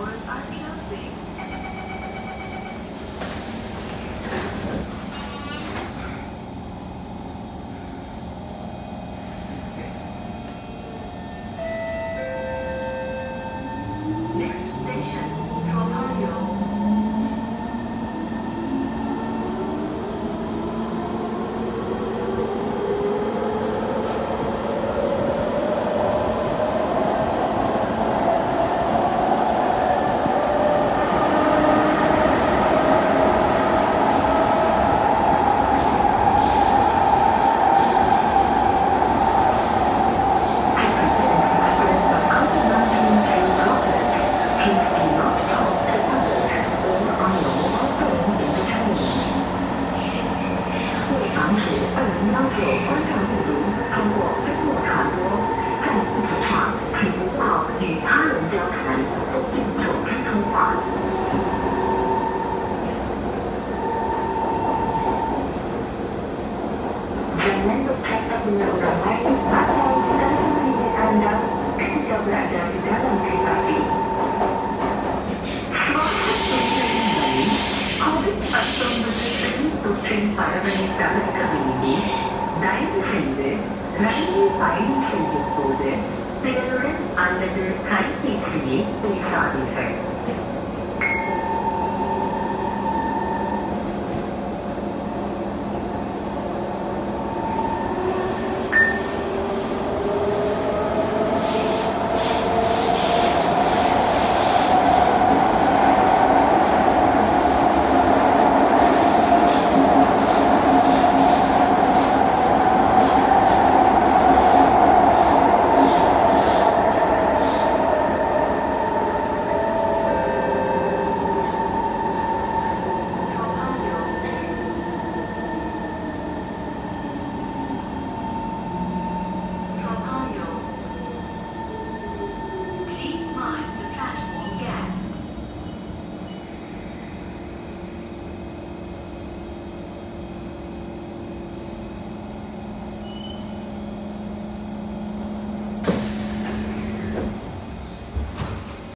doors are closing. Next station, Toa Payoh. Jangan lupa menggunakan air atau stasiun Anda ketika berada di dalam kereta api. COVID-19 தொற்றின் பரவலை தவிர்க்க வேண்டி தயவு செய்து ரயிலில் பயணம் செய்யும் போது பிறருடன் அல்லது கைபேசியை பேசாதீர்கள்.